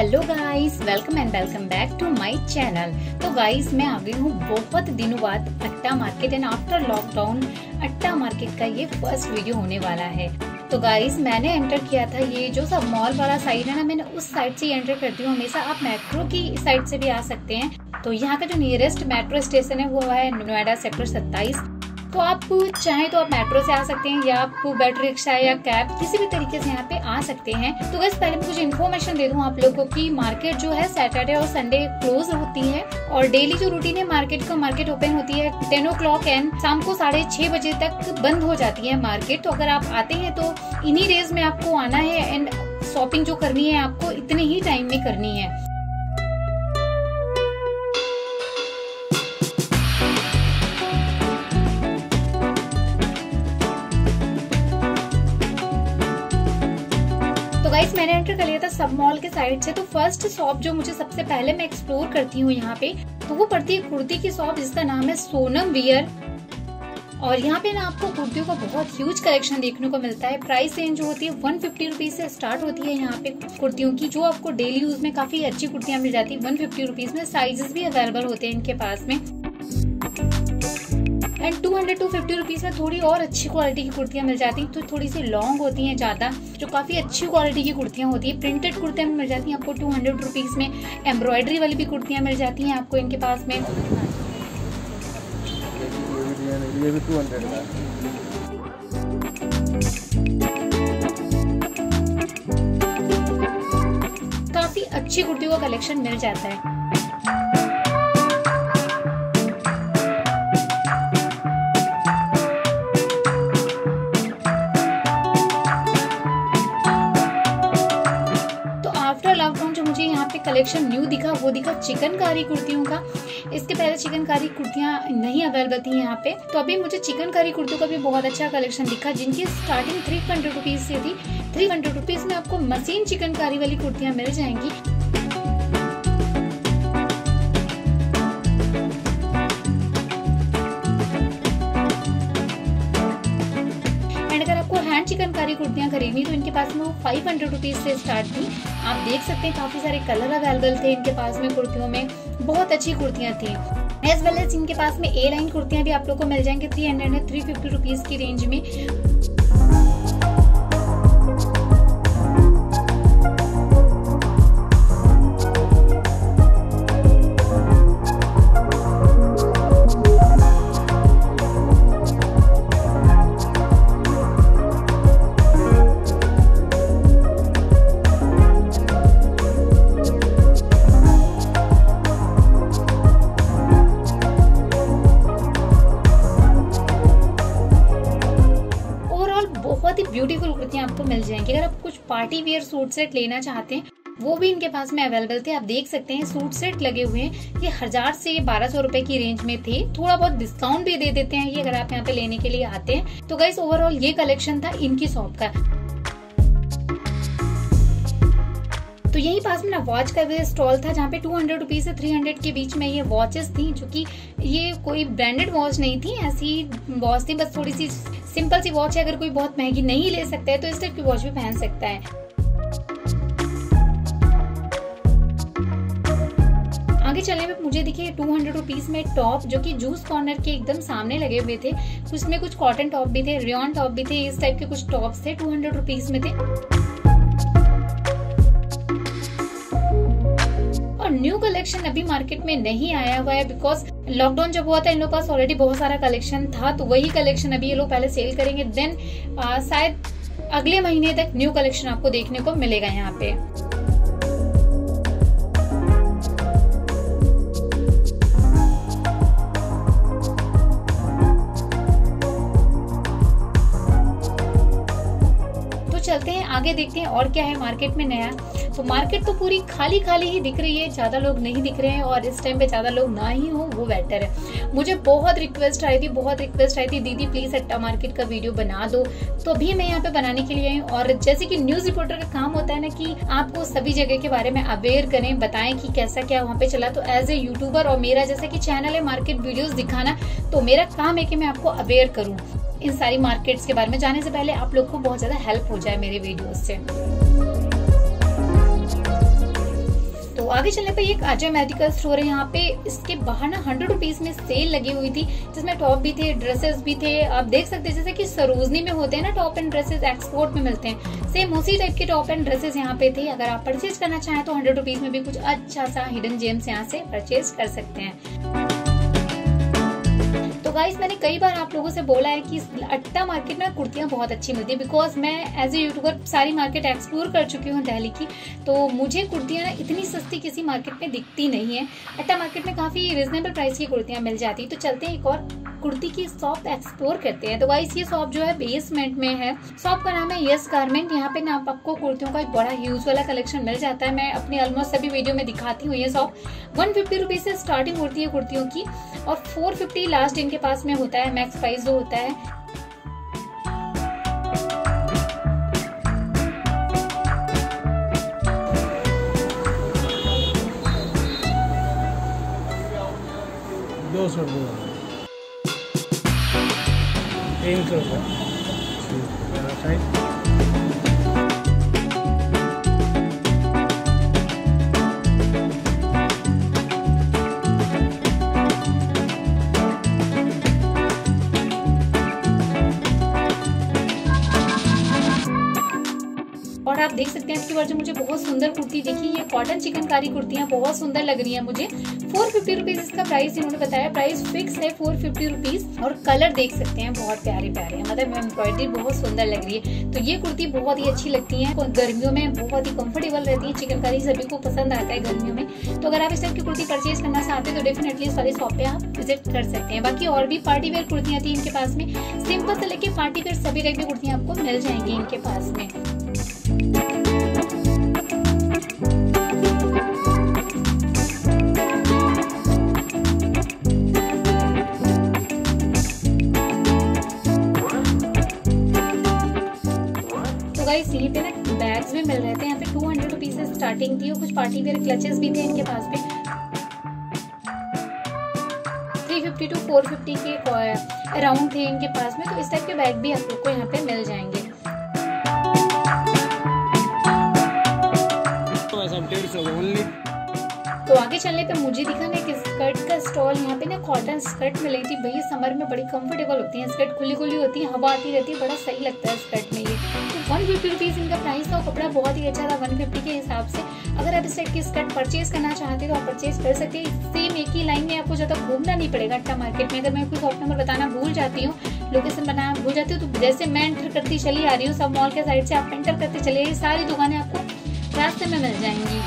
Hello guys, welcome back to my channel. तो guys मैं आ गई हूँ बहुत दिनों बाद Atta market and after lockdown Atta market का ये फर्स्ट वीडियो होने वाला है। तो गाइस मैंने एंटर किया था, ये जो सब मॉल वाला साइड है ना, मैंने उस साइड से एंटर करती हूँ हमेशा। आप मेट्रो की साइड से भी आ सकते हैं। तो यहाँ का जो नियरेस्ट मेट्रो स्टेशन है वो है नोएडा सेक्टर 27। तो आप चाहें तो आप मेट्रो से आ सकते हैं या आप बैटरी रिक्शा या कैब किसी भी तरीके से यहाँ पे आ सकते हैं। तो बस पहले मैं कुछ इन्फॉर्मेशन दे दूं आप लोगों को कि मार्केट जो है सैटरडे और संडे क्लोज होती है और डेली जो रूटीन है मार्केट ओपन होती है 10 o'clock एंड शाम को 6:30 बजे तक बंद हो जाती है मार्केट। तो अगर आप आते हैं तो इन्हीं डेज में आपको आना है एंड शॉपिंग जो करनी है आपको इतने ही टाइम में करनी है। तो गाइस मैंने एंटर कर लिया था सब मॉल के साइड से। तो फर्स्ट शॉप जो मुझे सबसे पहले मैं एक्सप्लोर करती हूँ यहाँ पे, तो वो पड़ती है कुर्ती की शॉप जिसका नाम है सोनम वियर। और यहाँ पे ना आपको कुर्तियों का बहुत ह्यूज कलेक्शन देखने को मिलता है। प्राइस रेंज जो होती है 150 रुपीज से स्टार्ट होती है यहाँ पे कुर्तियों की, जो आपको डेली यूज में काफी अच्छी कुर्तियां मिल जाती है 150 रुपीज में। साइजेस भी अवेलेबल होते हैं इनके पास में एंड 200-250 रुपीज में थोड़ी और अच्छी क्वालिटी की कुर्तियां मिल जाती हैं। तो थोड़ी सी लॉन्ग होती हैं ज्यादा, जो काफी अच्छी क्वालिटी की कुर्तियां होती है। प्रिंटेड कुर्तियां मिल जाती हैं आपको 200 रुपीज में। एम्ब्रॉयडरी वाली भी कुर्तियां मिल जाती हैं आपको इनके पास में। ये भी 200 का। काफी अच्छी कुर्तियों का कलेक्शन मिल जाता है। लॉकडाउन जो मुझे यहाँ पे कलेक्शन न्यू दिखा वो दिखा चिकनकारी कुर्तियों का। इसके पहले चिकनकारी कुर्तियाँ नहीं अवेलेबल थी यहाँ पे, तो अभी मुझे चिकनकारी कुर्तियों का भी बहुत अच्छा कलेक्शन दिखा, जिनकी स्टार्टिंग 300 रुपीज से थी। 300 रुपीज में आपको मशीन चिकनकारी वाली कुर्तियाँ मिल जाएंगी। अगर आपको हैंड चिकनकारी कुर्तियां खरीदनी तो इनके पास में वो 500 रुपीज से स्टार्ट थी। आप देख सकते हैं काफी सारे कलर अवेलेबल थे इनके पास में कुर्तियों में, बहुत अच्छी कुर्तियां थी। एज वेल एज इनके पास में ए लाइन कुर्तियां भी आप लोग को मिल जाएंगे 300-350 रुपीज की रेंज में। बहुत ही ब्यूटीफुल कुर्तियां आपको मिल जाएंगी। अगर आप कुछ पार्टी वेयर सूट सेट लेना चाहते हैं वो भी इनके पास में अवेलेबल थे। आप देख सकते हैं सूट सेट लगे हुए हैं, ये 1000 से 1200 रुपए की रेंज में थे। थोड़ा बहुत डिस्काउंट भी दे देते हैं ये अगर आप यहाँ पे लेने के लिए आते हैं। तो गाइस ओवरऑल ये कलेक्शन था इनकी शॉप का। तो यही पास में ना वॉच का भी स्टॉल था जहाँ पे 200 रुपीज से 300 के बीच में ये वॉचेस थी, जो कि ये कोई ब्रांडेड वॉच नहीं थी, ऐसी वॉच थी, बस थोड़ी सी सिंपल सी वॉच है। अगर कोई बहुत महंगी नहीं ले सकता है तो इस टाइप की वॉच भी पहन सकता है। आगे चलने में मुझे दिखे 200 रुपीज में टॉप, जो कि जूस कॉर्नर के एकदम सामने लगे हुए थे। उसमें कुछ कॉटन टॉप भी थे, रेयॉन टॉप भी थे, इस टाइप के कुछ टॉप्स थे 200 रुपीज में थे। और न्यू कलेक्शन अभी मार्केट में नहीं आया हुआ है, बिकॉज लॉकडाउन जब हुआ था इन लोग पास ऑलरेडी बहुत सारा कलेक्शन था। तो वही कलेक्शन अभी ये लोग पहले सेल करेंगे, देन शायद अगले महीने तक न्यू कलेक्शन आपको देखने को मिलेगा यहाँ पे। चलते हैं आगे, देखते हैं और क्या है मार्केट में नया। तो मार्केट तो पूरी खाली खाली ही दिख रही है, ज्यादा लोग नहीं दिख रहे हैं और इस टाइम पे ज्यादा लोग ना ही हो वो बेटर है। मुझे बहुत रिक्वेस्ट आई थी दीदी प्लीज अट्टा मार्केट का वीडियो बना दो। तो अभी मैं यहाँ पे बनाने के लिए आई हूँ। और जैसे कि न्यूज रिपोर्टर का काम होता है ना कि आपको सभी जगह के बारे में अवेयर करें, बताएं कि कैसा क्या वहाँ पे चला। तो एज ए यूट्यूबर और मेरा जैसा कि चैनल है मार्केट वीडियोस दिखाना, तो मेरा काम है कि मैं आपको अवेयर करूँ इन सारी मार्केट्स के बारे में। जाने से पहले आप लोग को बहुत ज्यादा हेल्प हो जाए मेरे वीडियोस से। तो आगे चलने पे एक अजय मेडिकल स्टोर है। यहाँ पे इसके बाहर ना 100 रुपीज में सेल लगी हुई थी, जिसमें टॉप भी थे, ड्रेसेस भी थे। आप देख सकते हैं जैसे कि सरोजनी में होते हैं ना टॉप एंड ड्रेसेस, एक्सपोर्ट में मिलते हैं, सेम उसी टाइप के टॉप एंड ड्रेसेस यहाँ पे थे। अगर आप परचेज करना चाहें तो 100 रुपीज में भी कुछ अच्छा सा हिडन जेम्स यहाँ से परचेज कर सकते हैं। तो गाइस मैंने कई बार आप लोगों से बोला है कि अट्टा मार्केट में कुर्तियां बहुत अच्छी मिलती है, बिकॉज मैं एज ए यूट्यूबर सारी मार्केट एक्सप्लोर कर चुकी हूँ दिल्ली की। तो मुझे कुर्तियां ना इतनी सस्ती किसी मार्केट में दिखती नहीं है। अट्टा मार्केट में काफी रिजनेबल प्राइस की कुर्तियां मिल जाती है। तो चलते हैं एक और कुर्ती की शॉप एक्सप्लोर करते हैं। तो गाइस ये शॉप जो है बेसमेंट में है। शॉप का नाम है यस गारमेंट। यहाँ पे ना आपको कुर्तियों का एक बड़ा ह्यूज वाला कलेक्शन मिल जाता है। मैं अपने ऑलमोस्ट सभी वीडियो में दिखाती हूँ। ये शॉप 150 रुपीज से स्टार्टिंग होती है कुर्तियों की, और 450 लास्ट इनके पास में होता है, मैक्स प्राइस जो होता है। और आप देख सकते हैं इसके बाद जो मुझे बहुत सुंदर कुर्ती देखी, ये कॉटन चिकनकारी कुर्तियां बहुत सुंदर लग रही है मुझे। 450 रुपीज इसका प्राइस इन्होंने बताया, प्राइस फिक्स है 450 रुपीज। और कलर देख सकते हैं बहुत प्यारे प्यारे हैं, मतलब एम्ब्रॉयडरी बहुत सुंदर लग रही है। तो ये कुर्ती बहुत ही अच्छी लगती है, गर्मियों में बहुत ही कंफर्टेबल रहती है। चिकनकारी सभी को पसंद आता है गर्मियों में। तो अगर आप इस टाइप की कुर्ती परचेज करना चाहते हैं तो डेफिनेटली इस वाली शॉप पे आप विजिट कर सकते हैं। बाकी और भी पार्टी वेयर कुर्तियां थी इनके पास में, सिंपल से लेके पार्टी वेयर सभी टाइप की कुर्तियां आपको मिल जाएंगी इनके पास में। गाइस यहीं पे ना बैग्स भी मिल रहे थे। यहाँ पे 200 रुपीज से स्टार्टिंग थी, और कुछ पार्टी वेयर क्लचेस भी थे इनके पास पे। 350 to 450 के अराउंड थे इनके पास में। तो इस टाइप के बैग भी आप लोग को यहाँ पे मिल जाएंगे। तो आगे चलने पे मुझे दिखा ना कि स्कर्ट का स्टॉल। यहाँ पे ना कॉटन स्कर्ट मिली थी भैया, समर में बड़ी कंफर्टेबल होती है स्कर्ट, खुली खुली होती है, हवा आती रहती है, बड़ा सही लगता है स्कर्ट में ये। तो 150 रुपीज इनका प्राइस था, कपड़ा बहुत ही अच्छा था 150 के हिसाब से। अगर आप इस टाइप की स्कर्ट परचेज करना चाहते हैं तो आप परचेज कर सकते हैं। सेम एक ही लाइन में आपको ज्यादा घूमना नहीं पड़ेगा अट्टा मार्केट में। अगर मैं कोई शॉप नंबर बताना भूल जाती हूँ, लोकेशन बनाना भूल जाती हूँ, तो जैसे मैं एंटर करती चली आ रही हूँ सब मॉल के साइड से, आप एंटर करते चले, ये सारी दुकानें आपको रास्ते में मिल जाएंगी।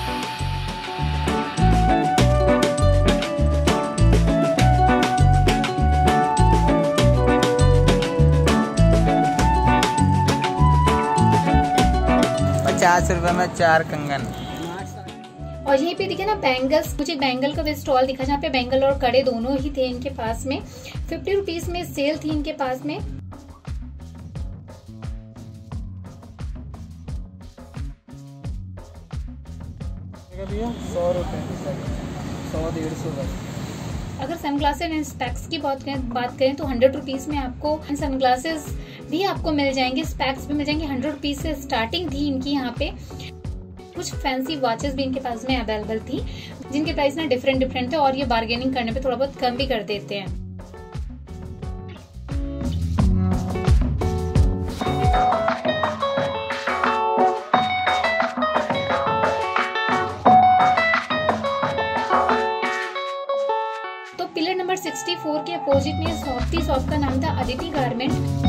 ₹50 में 4 कंगन। और यहीं पे दिखे ना बैंगल्स, मुझे बैंगल का भी स्टॉल दिखा जहाँ पे बैंगल और कड़े दोनों ही थे इनके पास में। 50 रुपीज में सेल थी इनके पास में। भैया 100 रुपए 100-150 का। अगर सनग्लासेस एंड स्पेक्स की बात करें तो 100 रुपीज में आपको सनग्लासेस भी आपको मिल जाएंगे, स्पेक्स भी मिल जाएंगे। 100 रुपीज से स्टार्टिंग थी इनकी यहाँ पे। कुछ फैंसी वॉचेस भी इनके पास में अवेलेबल थी, जिनके प्राइस ना डिफरेंट थे, और ये बार्गेनिंग करने पे थोड़ा बहुत कम भी कर देते हैं। तो पिलर नंबर 64 के अपोजिट में शॉप का नाम था अदिति गारमेंट।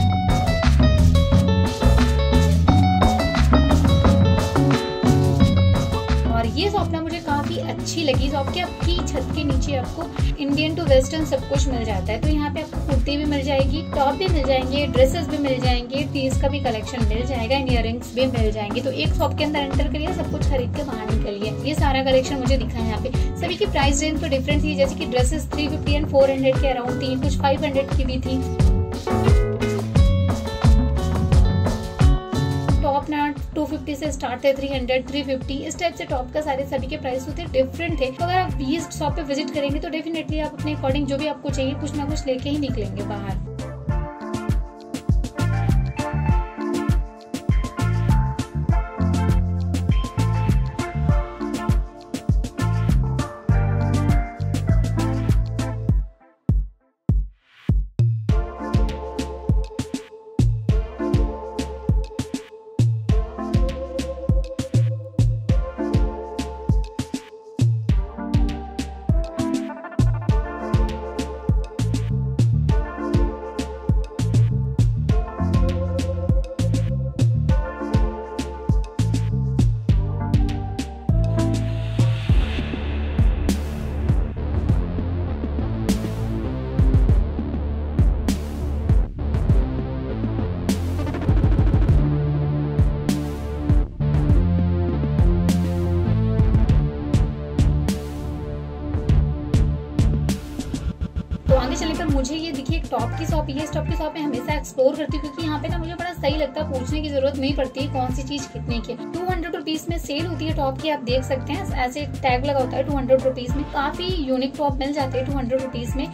ये शॉप ना मुझे काफी अच्छी लगी। शॉप के आपकी छत के नीचे आपको इंडियन टू वेस्टर्न सब कुछ मिल जाता है। तो यहाँ पे आपको कुर्ती भी मिल जाएगी, टॉप भी मिल जाएंगे, ड्रेसेस भी मिल जाएंगे, टीज का भी कलेक्शन मिल जाएगा, इयररिंग्स भी मिल जाएंगे। तो एक शॉप के अंदर एंटर करिए, सब कुछ खरीद के बाहर निकलिए। ये सारा कलेक्शन मुझे दिखा है यहाँ पे। सभी की प्राइस रेंज तो डिफरेंट थी, जैसे की ड्रेसेस 350 एंड 400 के अराउंड थी, कुछ 500 की भी थी। टॉप ना 250 से स्टार्ट थे, 300, 350 इस टाइप से टॉप का सारे सभी के प्राइस होते डिफरेंट थे। तो अगर आप ये शॉप पे विजिट करेंगे तो डेफिनेटली आप अपने अकॉर्डिंग जो भी आपको चाहिए कुछ ना कुछ लेके ही निकलेंगे बाहर। टॉप की शॉप, ये टॉप की शॉप मैं हमेशा एक्सप्लोर करती हूँ क्योंकि यहाँ पे ना मुझे बड़ा सही लगता है, पूछने की जरूरत नहीं पड़ती है कौन सी चीज कितने की। 200 रुपीज में सेल होती है टॉप की, आप देख सकते हैं ऐसे टैग लगा होता है 200 रुपीज में। काफी यूनिक टॉप मिल जाते हैं 200 रुपीज में।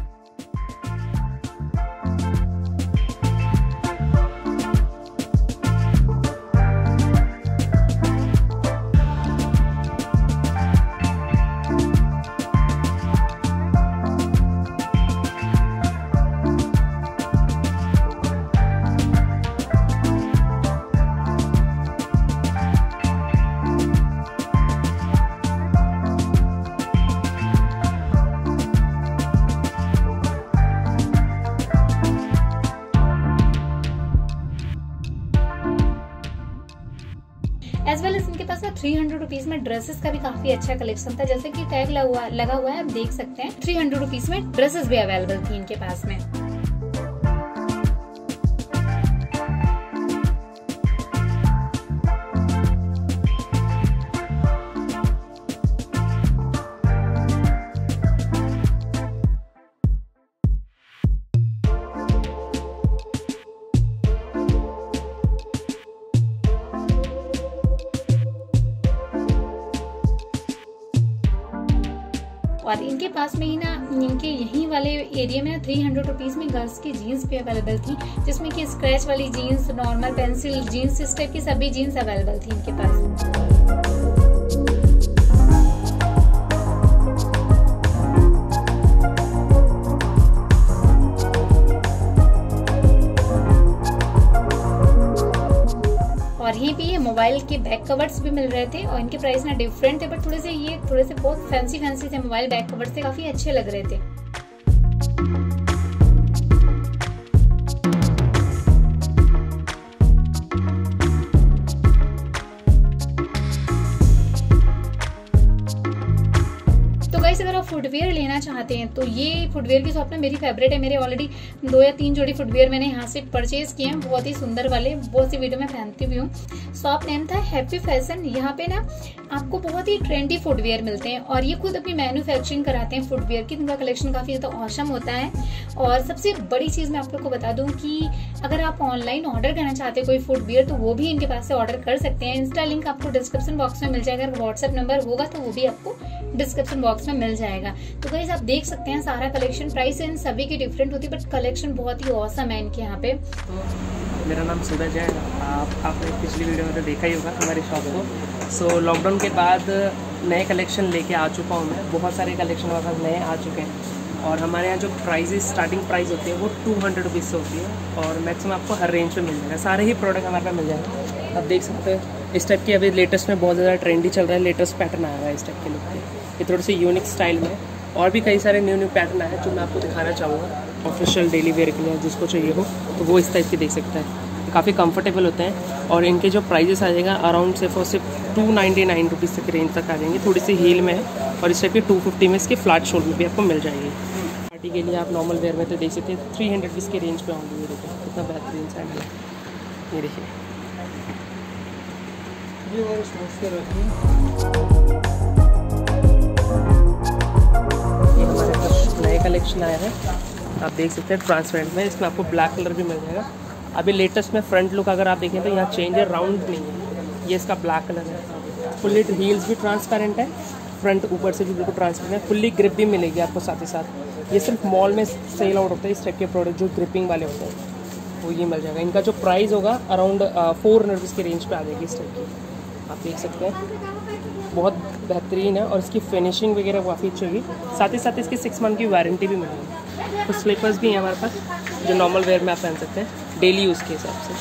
एज वेल एज इनके पास 300 रुपीज में ड्रेसेस का भी काफी अच्छा कलेक्शन था, जैसे कि टैग लगा हुआ है, आप देख सकते हैं 300 रुपीज में ड्रेसेस भी अवेलेबल थी इनके पास में। और इनके पास में ही ना, इनके यहीं वाले एरिया में 300 रुपीज में गर्ल्स की जीन्स भी अवेलेबल थी, जिसमें कि स्क्रैच वाली जीन्स, नॉर्मल पेंसिल जीन्स, इस टाइप की सभी जीन्स अवेलेबल थी इनके पास। और यहीं पे ये मोबाइल के बैक कवर्स भी मिल रहे थे और इनके प्राइस ना डिफरेंट थे, बट थोड़े से बहुत फैंसी थे। मोबाइल बैक कवर्स थे, काफी अच्छे लग रहे थे। अगर आप फुटवेयर लेना चाहते हैं तो ये फुटवेयर की शॉप ना मेरी फेवरेट है। मेरे ऑलरेडी 2 या 3 जोड़ी फुटवेयर मैंने यहाँ से परचेज किए हैं, बहुत ही सुंदर वाले, बहुत सी वीडियो में पहनती भी हूँ। शॉप नेम था हैप्पी फैशन। यहाँ पे ना आपको बहुत ही ट्रेंडी फुटवेयर मिलते हैं और ये खुद अपनी मैन्युफैक्चरिंग कराते हैं फुटवेयर की। इनका कलेक्शन काफी ज्यादा ऑसम होता है। और सबसे बड़ी चीज मैं आप लोग को बता दूं कि अगर आप ऑनलाइन ऑर्डर करना चाहते हैं कोई फुटवेयर तो वो भी इनके पास से ऑर्डर कर सकते हैं। इंस्टा लिंक आपको डिस्क्रिप्शन बॉक्स में मिल जाएगा, अगर व्हाट्सएप नंबर होगा तो वो भी आपको डिस्क्रिप्शन बॉक्स में मिल जाएगा। तो गाइस आप देख सकते हैं सारा कलेक्शन, प्राइस इन सभी की डिफरेंट होती है बट कलेक्शन बहुत ही ऑसम है इनके यहाँ पे। तो मेरा नाम सूरज है, आपने पिछली वीडियो में तो देखा ही होगा हमारी शॉप को। सो लॉकडाउन के बाद नए कलेक्शन लेके आ चुका हूँ मैं, बहुत सारे कलेक्शन हमारे पास नए आ चुके हैं। और हमारे यहाँ जो प्राइजेस स्टार्टिंग प्राइस होती है वो 200 रुपीज़ से होती है और मैक्सिमम आपको हर रेंज पे मिल जाएगा। सारे ही प्रोडक्ट हमारे पास मिल जाएगा। आप देख सकते हैं इस टाइप की अभी लेटेस्ट में बहुत ज़्यादा ट्रेंडी चल रहा है, लेटेस्ट पैटर्न आया हुआ है इस टाइप के लुक के, ये थोड़े से यूनिक स्टाइल में। और भी कई सारे न्यू पैटर्न आए हैं जो मैं आपको दिखाना चाहूँगा ऑफिशियल डेली वेयर के लिए, जिसको चाहिए हो तो वो इस टाइप की देख सकता है। काफ़ी कंफर्टेबल होते हैं और इनके जो प्राइजेस आ जाएगा अराउंड सिर्फ और सिर्फ 299 रुपीज़ तक रेंज तक आ जाएंगे। थोड़ी सी हील में है और इस टाइप की 250 में इसकी फ्लैट शोल्डर भी आपको मिल जाएगी। पार्टी के लिए आप नॉर्मल वेयर में तो देख सकते हैं 300 रुपीज़ के रेंज पे होंगे। ये देखिए कितना बेहतरीन सा है, ये देखिए। ये हमारे पास नए कलेक्शन आया है, आप देख सकते हैं ट्रांसपेरेंट में, इसमें आपको ब्लैक कलर भी मिल जाएगा। अभी लेटेस्ट में फ्रंट लुक अगर आप देखें तो यहाँ चेंज है, राउंड नहीं है, ये इसका ब्लैक कलर है। फुल्ली हील्स भी ट्रांसपेरेंट है, फ्रंट ऊपर से भी बिल्कुल ट्रांसपेरेंट है, फुल्ली ग्रिप भी मिलेगी आपको साथ ही साथ। ये सिर्फ मॉल में सेल आउट होता है इस टाइप के प्रोडक्ट जो ग्रिपिंग वाले होते हैं, वो ये मिल जाएगा। इनका जो प्राइस होगा अराउंड 400 रुपीज़ के रेंज पे आ जाएगी इस टाइप की, आप देख सकते हैं। बहुत बेहतरीन है और इसकी फिनिशिंग वगैरह काफ़ी अच्छी होगी। साथ ही साथ इसकी 6 मंथ की वारंटी भी मिलेगी। कुछ स्लीपर्स भी हैं हमारे पास जो नॉर्मल वेयर में आप पहन सकते हैं डेली यूज़ के हिसाब से।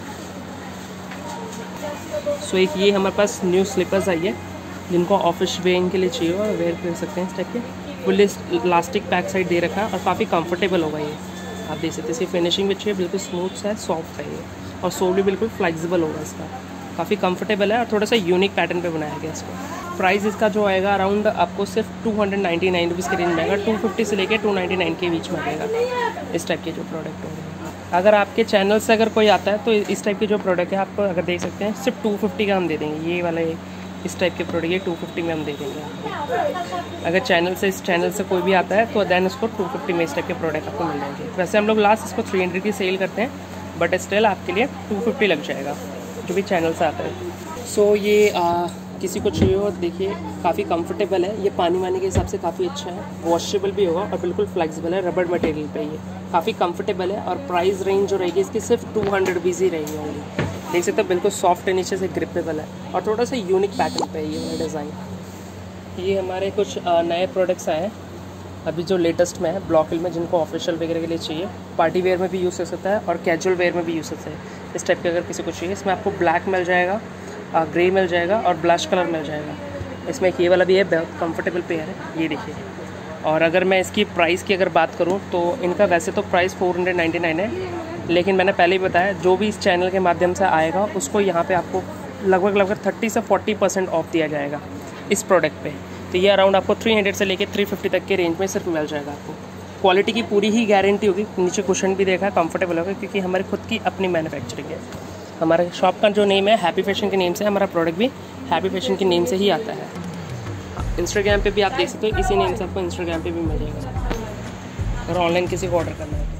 सो एक ये हमारे पास न्यू स्लीपर्स आई है जिनको ऑफिस वेयरिंग के लिए चाहिए और वेयर कर सकते हैं। इस टाइप के फुल्ली इलास्टिक बैक साइड दे रखा है और काफ़ी कंफर्टेबल होगा ये, आप देख सकते हैं। इसकी फिनिशिंग भी अच्छी है, बिल्कुल स्मूथ है, सॉफ्ट है ये, और सोल भी बिल्कुल फ्लेक्सिबल होगा इसका, काफ़ी कंफर्टेबल है और थोड़ा सा यूनिक पैटर्न पे बनाया गया इसको। प्राइस इसका जो आएगा अराउंड आपको सिर्फ 299 रुपीज़ के रेंज में आएगा, 250 से लेकर 299 के बीच में आएगा इस टाइप के जो प्रोडक्ट होंगे। अगर आपके चैनल से अगर कोई आता है तो इस टाइप के जो प्रोडक्ट है आपको अगर देख सकते हैं सिर्फ 250 का हम दे देंगे। ये वाले इस टाइप के प्रोडक्ट ये 250 में हम दे देंगे आपको। अगर इस चैनल से कोई भी आता है तो देन उसको 250 में इस टाइप के प्रोडक्ट आपको मिल जाएंगे। वैसे हम लोग लास्ट इसको 300 की सेल करते हैं, बट स्टिल आपके लिए 250 लग जाएगा जो भी चैनल से आता है। सो ये किसी को चाहिए हो, देखिए काफ़ी कंफर्टेबल है, ये पानी वानी के हिसाब से काफ़ी अच्छा है, वॉशेबल भी होगा और बिल्कुल फ्लेक्सिबल है, रबड़ मटेरियल पे ये काफ़ी कंफर्टेबल है। और प्राइस रेंज जो रहेगी इसकी सिर्फ 200 रुपीज़ ही रहेगी ओनली। देख सकते हो बिल्कुल सॉफ्ट है, नीचे से ग्रिपेबल है और थोड़ा सा यूनिक पैटर्न पे है ये वाला डिज़ाइन। ये हमारे कुछ नए प्रोडक्ट्स आए हैं अभी जो लेटेस्ट में है ब्लॉक हिल में, जिनको ऑफिशियल वगैरह के लिए चाहिए, पार्टी वेयर में भी यूज़ हो सकता है और कैजुअल वेयर में भी यूज़ हो सकता है। इस टाइप के अगर किसी को चाहिए, इसमें आपको ब्लैक मिल जाएगा, ग्रे मिल जाएगा और ब्लश कलर मिल जाएगा। इसमें ये वाला भी है, कंफर्टेबल पेयर है, ये देखिए। और अगर मैं इसकी प्राइस की अगर बात करूँ तो इनका वैसे तो प्राइस 499 है, लेकिन मैंने पहले ही बताया जो भी इस चैनल के माध्यम से आएगा उसको यहाँ पे आपको लगभग 30 से 40% ऑफ दिया जाएगा इस प्रोडक्ट पे। तो ये अराउंड आपको 300 से लेकर 350 तक के रेंज में सिर्फ मिल जाएगा आपको। क्वालिटी की पूरी ही गारंटी होगी, नीचे कुशन भी देखा, कंफर्टेबल होगा क्योंकि हमारी खुद की अपनी मैन्युफैक्चरिंग है। हमारे शॉप का जो नेम है हैप्पी फैशन के नेम से, हमारा प्रोडक्ट भी हैप्पी फैशन के नेम से ही आता है। इंस्टाग्राम पे भी आप देख सकते हो, इसी नेम से आपको इंस्टाग्राम पे भी मिल जाएगा अगर ऑनलाइन किसी को ऑर्डर करना है।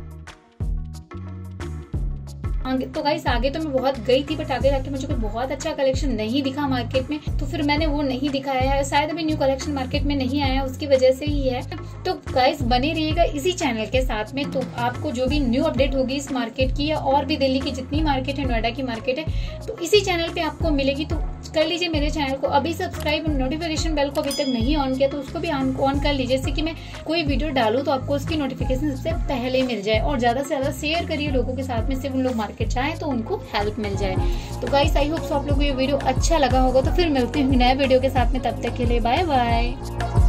तो गाइस आगे तो मैं बहुत गई थी, बट आगे जाके मुझे कोई बहुत अच्छा कलेक्शन नहीं दिखा मार्केट में, तो फिर मैंने वो नहीं दिखाया है। शायद अभी न्यू कलेक्शन मार्केट में नहीं आया, उसकी वजह से ही है। तो गाइस बने रहिएगा इसी चैनल के साथ में, तो आपको जो भी न्यू अपडेट होगी इस मार्केट की या और भी दिल्ली की जितनी मार्केट है, नोएडा की मार्केट है, तो इसी चैनल पे आपको मिलेगी। तो कर लीजिए मेरे चैनल को अभी सब्सक्राइब, नोटिफिकेशन बेल को अभी तक नहीं ऑन किया तो उसको भी ऑन कर लीजिए, जिससे कि मैं कोई वीडियो डालूं तो आपको उसकी नोटिफिकेशन सबसे पहले मिल जाए। और ज्यादा से ज्यादा शेयर करिए लोगों के साथ में, सिर्फ उन लोग मार्केट जाएं तो उनको हेल्प मिल जाए। तो गाइस आई होप आप लोगों को ये वीडियो अच्छा लगा होगा, तो फिर मिलते हैं नए वीडियो के साथ में, तब तक के लिए बाय बाय।